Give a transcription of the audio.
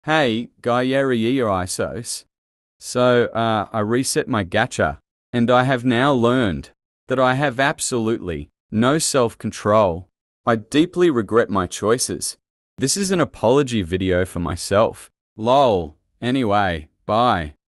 Hey, Gayeri Isos. I reset my gacha, and I have now learned that I have absolutely no self-control. I deeply regret my choices. This is an apology video for myself. Lol. Anyway, bye.